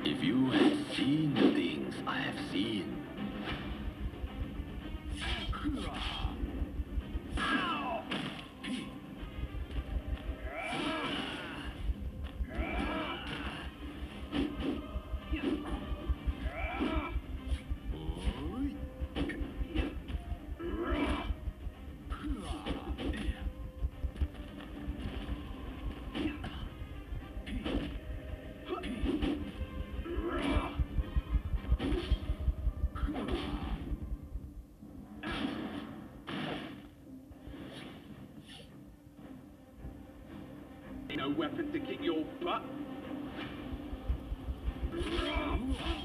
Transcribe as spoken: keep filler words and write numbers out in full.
If you had seen the things I have seen. No weapon to kick your butt.